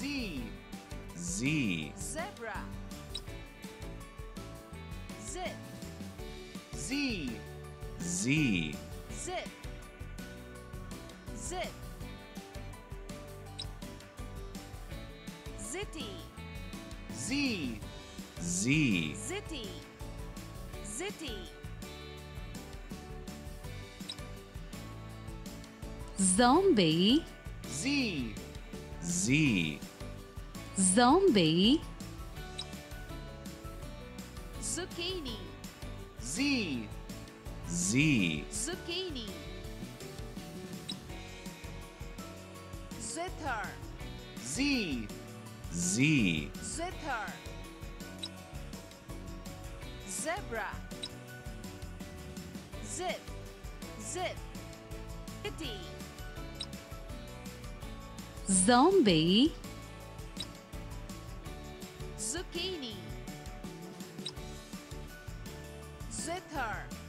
Z. Zebra. Zip. Z. Zip. Zip. Zitty. Z. Zitty. Zitty. Zombie. Z. Zombie. Zucchini. Z. Zucchini. Zither. Z. Zither. Zebra. Zip. Zip. Kitty. Zombie. Zucchini. Zither.